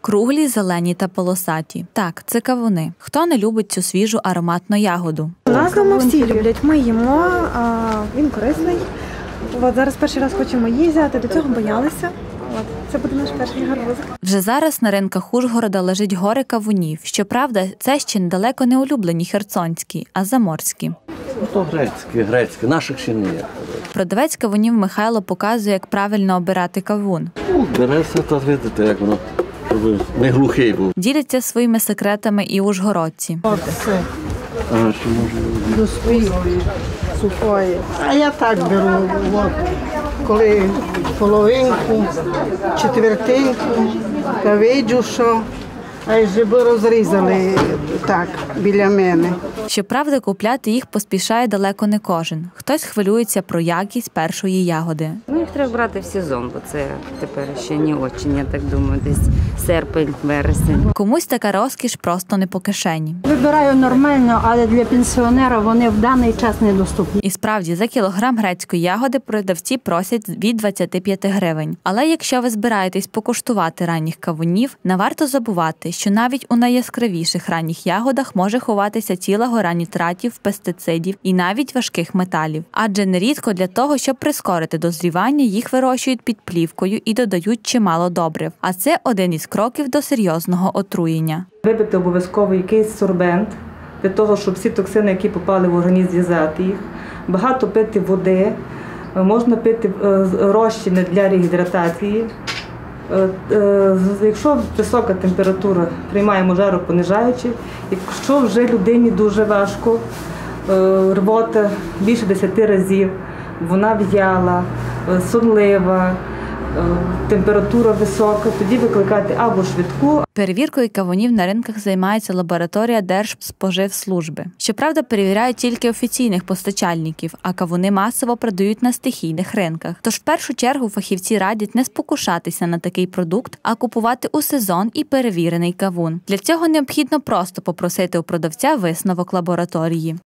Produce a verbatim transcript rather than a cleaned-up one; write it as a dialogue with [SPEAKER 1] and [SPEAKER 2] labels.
[SPEAKER 1] Круглі, зелені та полосаті. Так, це кавуни. Хто не любить цю свіжу ароматну ягоду?
[SPEAKER 2] У нас вдома всі люблять. Ми їмо, а він корисний. От зараз перший раз хочемо її взяти, до цього боялися. От, це буде наш перший гарбузик.
[SPEAKER 1] Вже зараз на ринках Ужгорода лежить гори кавунів. Щоправда, це ще недалеко не улюблені херсонські, а заморські.
[SPEAKER 3] То грецькі, грецькі, наших ще не є.
[SPEAKER 1] Продавець кавунів Михайло показує, як правильно обирати кавун.
[SPEAKER 3] Ну, береться, то видите, як воно, щоб не глухий був.
[SPEAKER 1] Діляться своїми секретами і ужгородці.
[SPEAKER 4] Оце
[SPEAKER 3] Ага, що може...
[SPEAKER 4] до своєї сухої. А я так беру, от, коли половинку, четвертинку, та виджу, що, а й жиби розрізали так, біля мене.
[SPEAKER 1] Щоправда, купляти їх поспішає далеко не кожен. Хтось хвилюється про якість першої ягоди.
[SPEAKER 5] Ну, їх треба брати в сезон, бо це тепер ще не осінь, я так думаю, десь серпень, вересень.
[SPEAKER 1] Комусь така розкіш просто не по кишені.
[SPEAKER 6] Вибираю нормально, але для пенсіонера вони в даний час недоступні.
[SPEAKER 1] І справді, за кілограм грецької ягоди продавці просять від двадцяти п'яти гривень. Але якщо ви збираєтесь покуштувати ранніх кавунів, не варто забувати, що навіть у найяскравіших ранніх ягодах може ховатися ціла гора нітратів, пестицидів і навіть важких металів. Адже нерідко для того, щоб прискорити дозрівання, їх вирощують під плівкою і додають чимало добрив. А це один із кроків до серйозного отруєння.
[SPEAKER 7] Випити обов'язково якийсь сорбент, для того, щоб всі токсини, які попали в організм, зв'язати їх. Багато пити води, можна пити розчини для регідратації. Якщо висока температура, приймаємо жаропонижаючі. Якщо вже людині дуже важко, рвота більше десяти разів, вона в'яла, сонлива, температура висока, тоді викликати або швидку.
[SPEAKER 1] Перевіркою кавунів на ринках займається лабораторія Держспоживслужби. Щоправда, перевіряють тільки офіційних постачальників, а кавуни масово продають на стихійних ринках. Тож в першу чергу фахівці радять не спокушатися на такий продукт, а купувати у сезон і перевірений кавун. Для цього необхідно просто попросити у продавця висновок лабораторії.